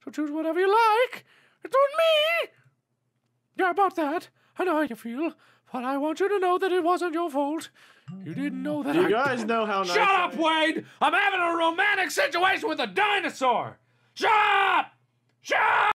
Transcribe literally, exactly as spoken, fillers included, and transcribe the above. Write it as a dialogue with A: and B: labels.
A: so choose whatever you like. It's on me. Yeah, about that. I know how you feel, but I want you to know that it wasn't your fault. You didn't know that.
B: Do you
A: I
B: guys know how nice
A: Shut
B: I
A: up,
B: am?
A: Wade! I'm having a romantic situation with a dinosaur! Shut up! Shut up!